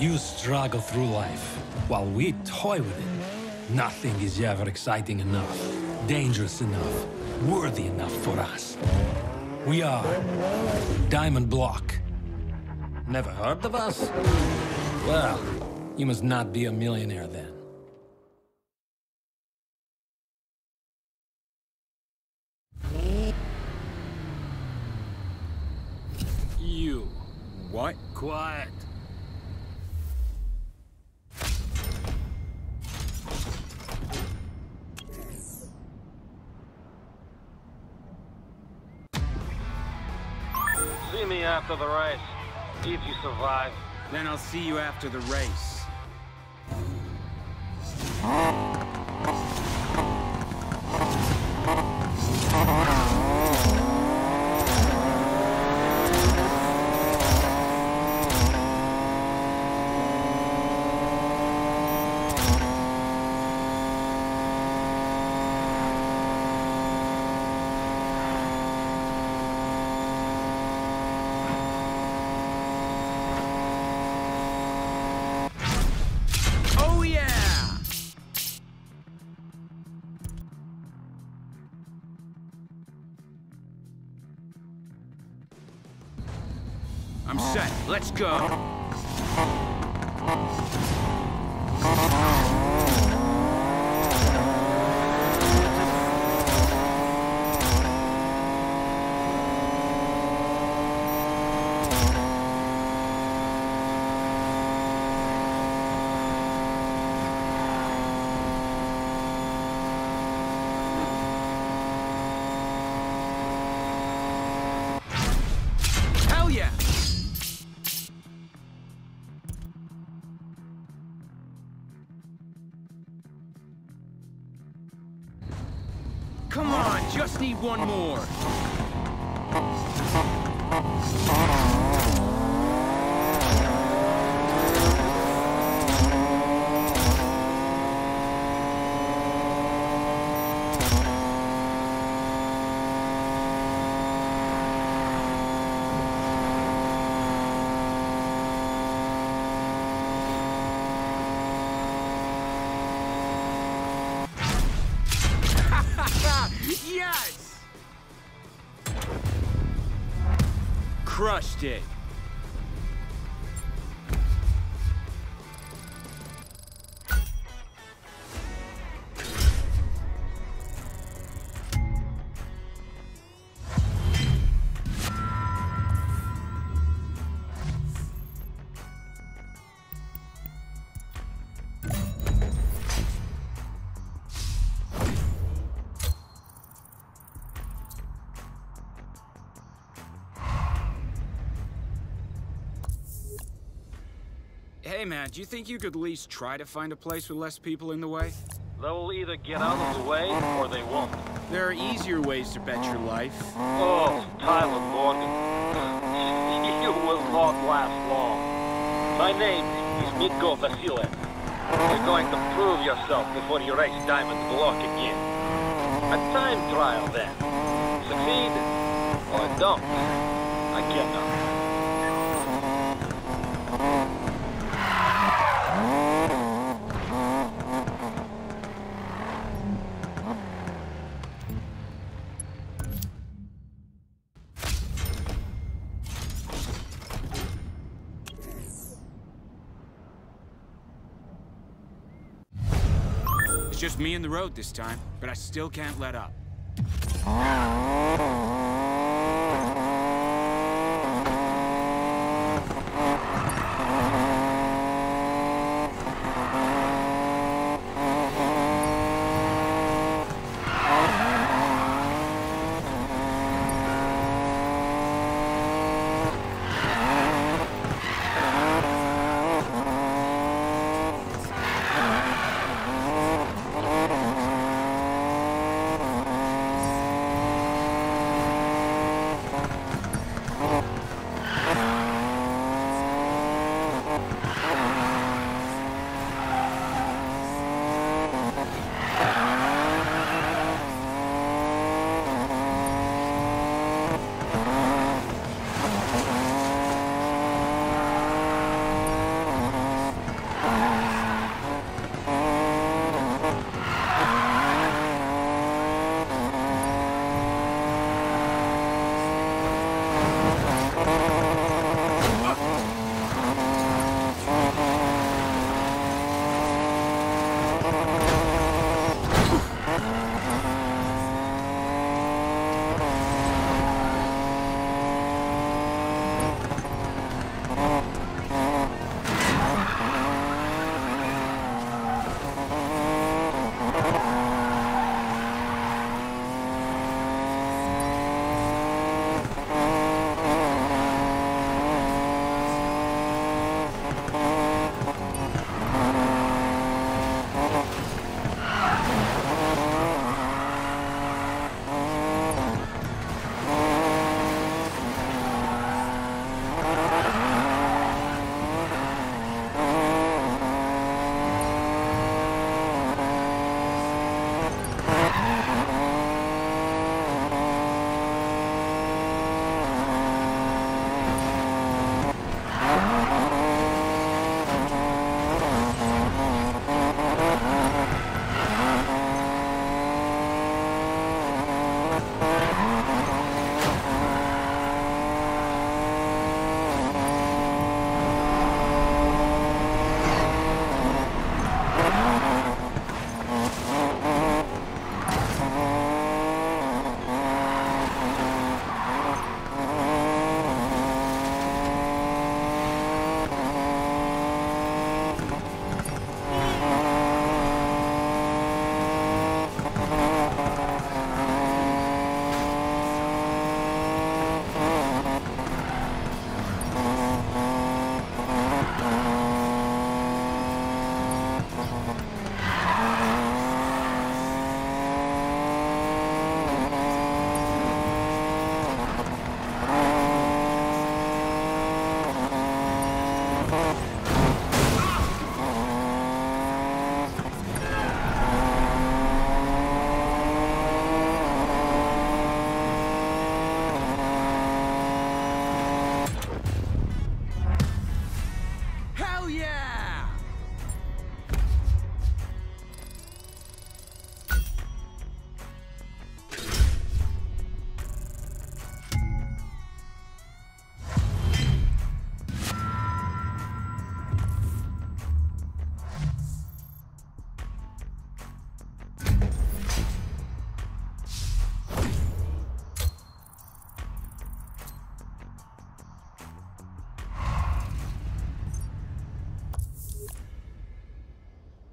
You struggle through life, while we toy with it. Nothing is ever exciting enough, dangerous enough, worthy enough for us. We are Diamond Block. Never heard of us? Well, you must not be a millionaire then. You. What? Quiet. See me after the race, if you survive. Then I'll see you after the race. I'm set. Let's go. Hell yeah! Come on, just need one more. Yes! Crushed it. Hey man, do you think you could at least try to find a place with less people in the way? They will either get out of the way, or they won't. There are easier ways to bet your life. Oh, Tyler Morgan. You will not last long. My name is Mitko Vasilev. You're going to prove yourself before you race Diamond Block again. A time trial, then. Succeed, or don't. I cannot. It's just me and the road this time, but I still can't let up.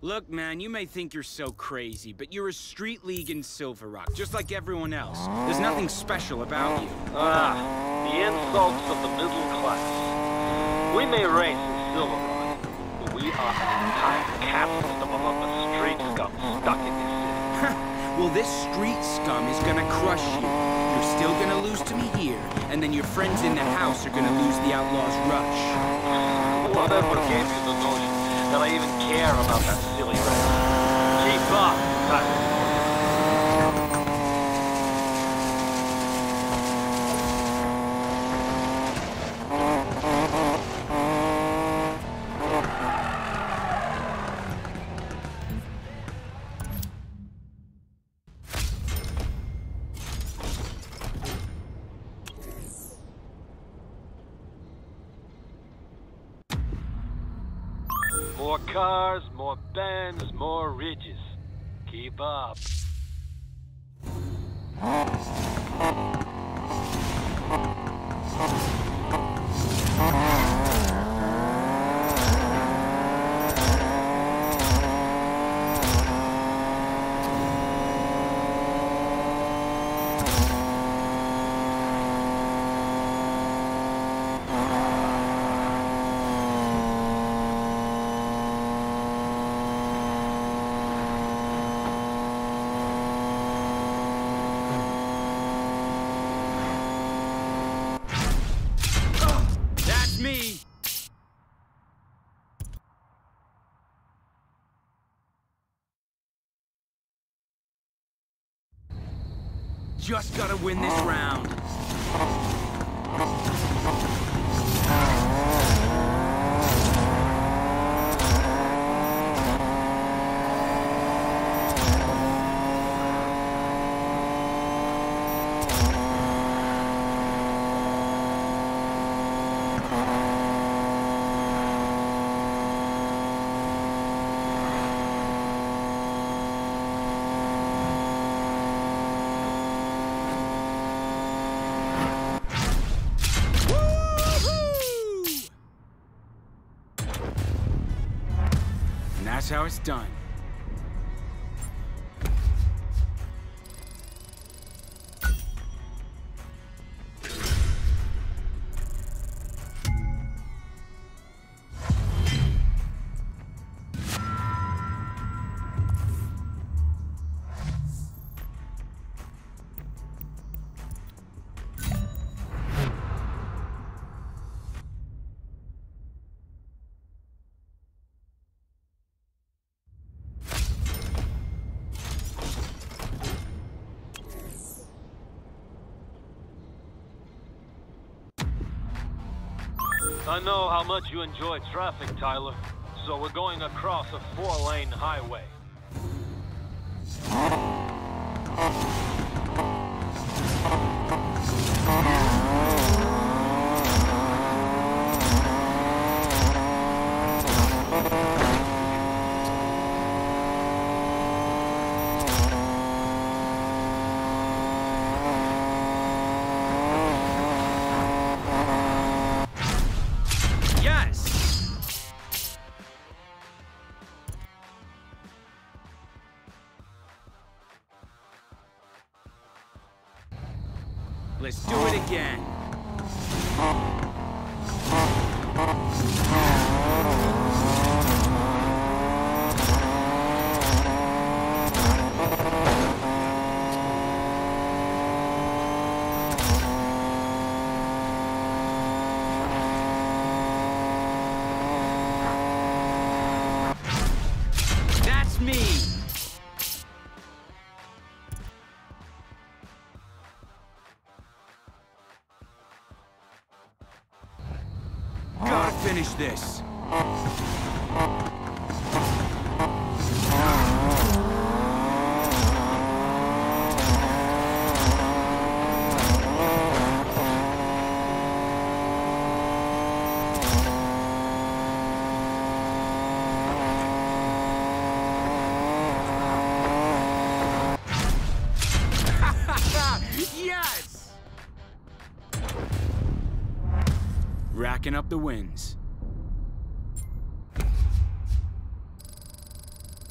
Look, man, you may think you're so crazy, but you're a street league in Silver Rock, just like everyone else. There's nothing special about you. Ah, the insults of the middle class. We may race in Silver Rock, but we are an entire caste system among the street scum stuck in this city. Well, this street scum is gonna crush you. You're still gonna lose to me here, and then your friends in the house are gonna lose the Outlaws' rush. Whatever gave you the notion that I even care about that silly race? Keep up, Tyler. More cars, more bands, more ridges. Keep up. Me! Just gotta win this round. That's how it's done. I know how much you enjoy traffic, Tyler, so we're going across a 4-lane highway. Let's do it again. That's me. Gotta finish this. Yes! Racking up the wins.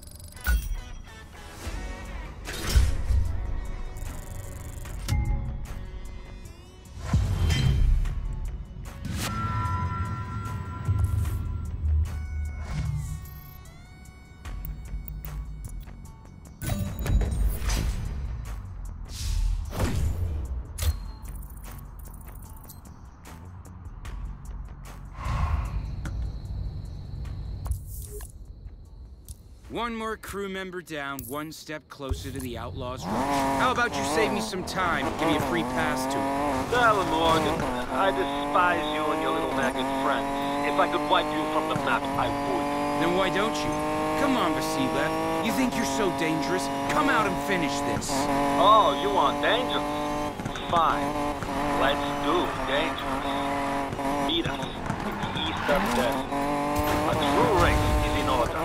One more crew member down, one step closer to the Outlaws' Rush. How about you save me some time and give me a free pass to it? Tyler Morgan, I despise you and your little maggot friends. If I could wipe you from the map, I would. Then why don't you? Come on, Vasilev. You think you're so dangerous? Come out and finish this. Oh, you want dangerous? Fine. Let's do dangerous. Meet us in the Eastern Desert. A true race is in order.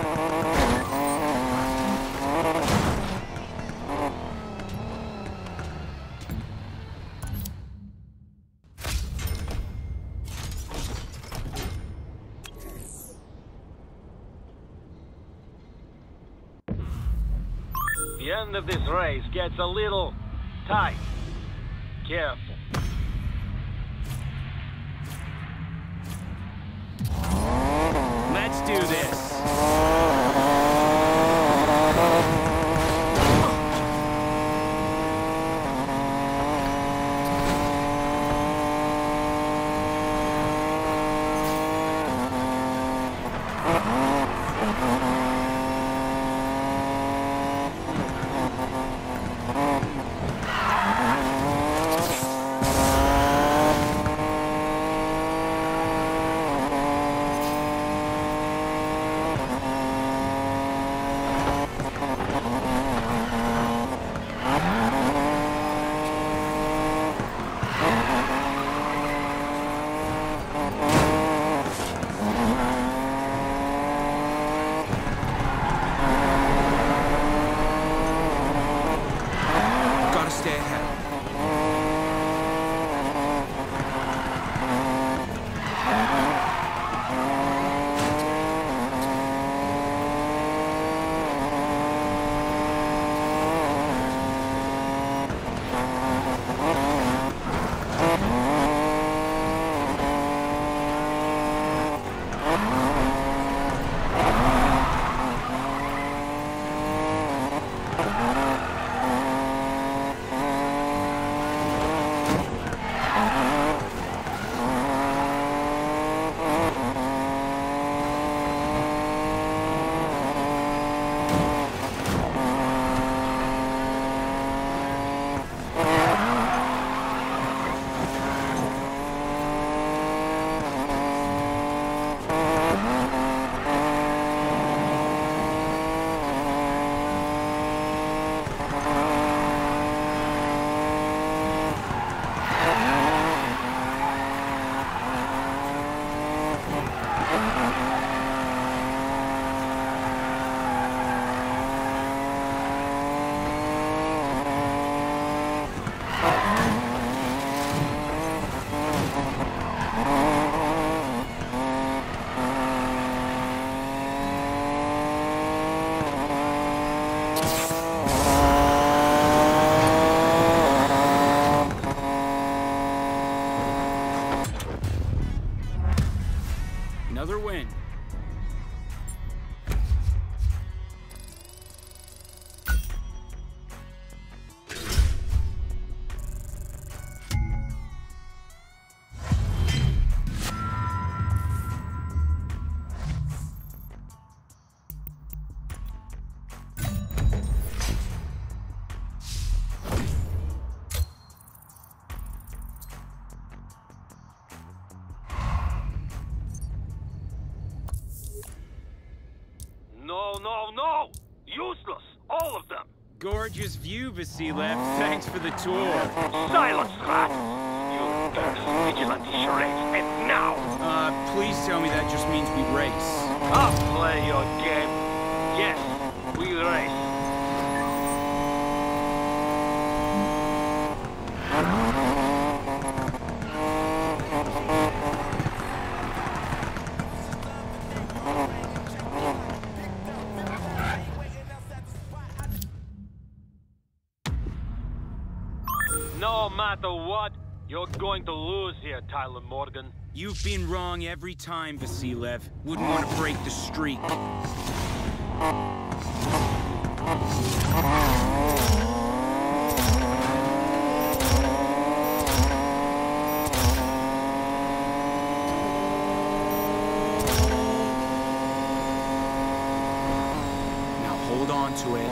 The end of this race gets a little tight. Careful. Let's do this. Another win. No! Useless! All of them! Gorgeous view, Vasilev. Thanks for the tour. Silence, rat! You better vigilante charades, and now! Please tell me that just means we race. I'll play your game. Yes, we race. No matter what, you're going to lose here, Tyler Morgan. You've been wrong every time, Vasilev. Wouldn't want to break the streak. on to it.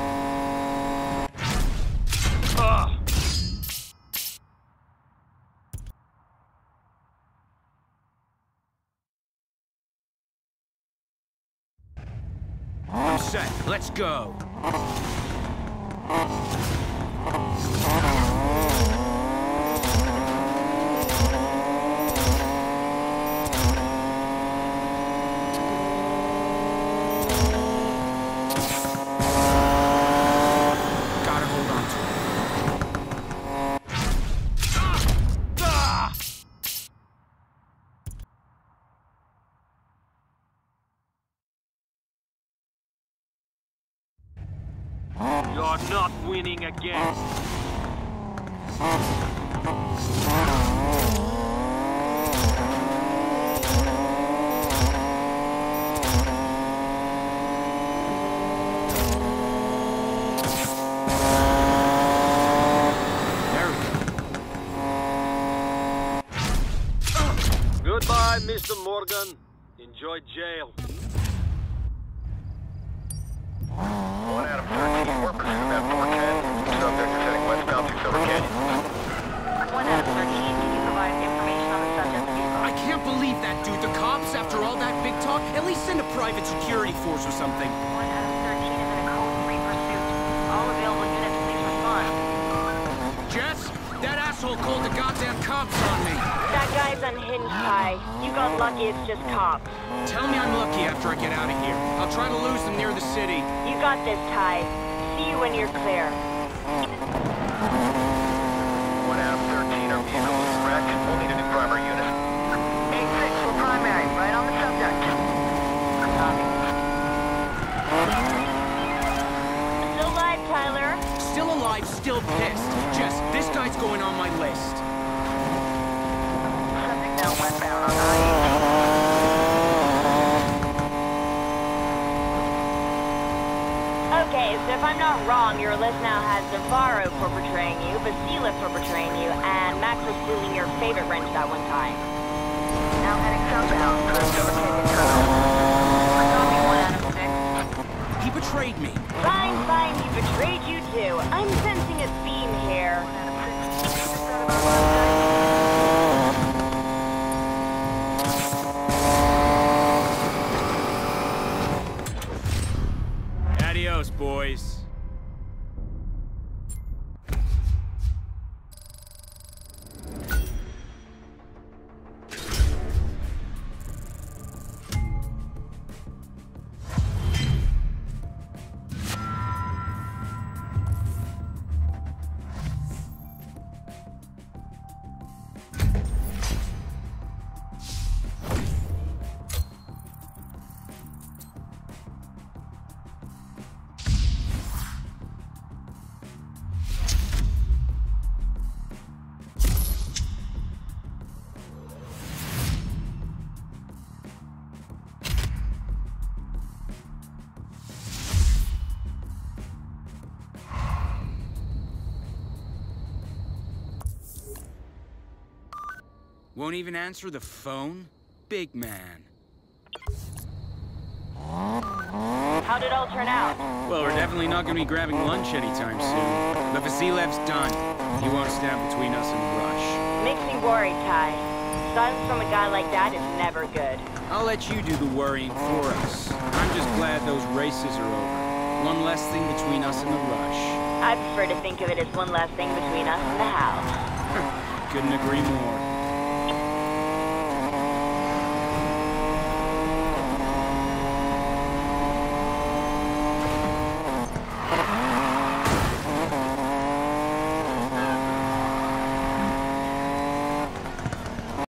I'm set. Let's go. You're not winning again. Goodbye, Mr. Morgan. Enjoy jail. 1 out of 13, we're pursuing at 410. Subject is heading westbound through Silver Canyon. 1 out of 13, can you provide information on the subject's vehicle? I can't believe that, dude. The cops, after all that big talk, at least send a private security force or something. 1 out of 13 is in a code 3 pursuit. All available units, please respond. Jess, that asshole called the goddamn cops on me. That guy's unhinged, Ty. You got lucky, it's just cops. Tell me I'm lucky after I get out of here. I'll try to lose them near the city. You got this, Ty. See you when you're clear. 1 out of 13, our vehicle is wrecked. We'll need a new primary unit. 8-6 for primary, right on the subject. Still alive, Tyler? Still alive, still pissed. Jess, this guy's going on my list. Subject now westbound on I-18. Okay, so if I'm not wrong, your list now has Navarro for portraying you, Vasilev for portraying you, and Max was stealing your favorite wrench that one time. Now heading southbound towards Silver Canyon Tunnel. Copy 1 out of 6. He betrayed me. Fine, fine, he betrayed you too. I'm sensing a theme here. 1 out of 6. Just out of our last Adios, boys. Won't even answer the phone? Big man. How'd it all turn out? Well, we're definitely not gonna be grabbing lunch anytime soon. But Vasilev's done. He won't stand between us and the rush. Makes me worried, Ty. Silence from a guy like that is never good. I'll let you do the worrying for us. I'm just glad those races are over. One less thing between us and the rush. I prefer to think of it as one less thing between us and the house. Couldn't agree more.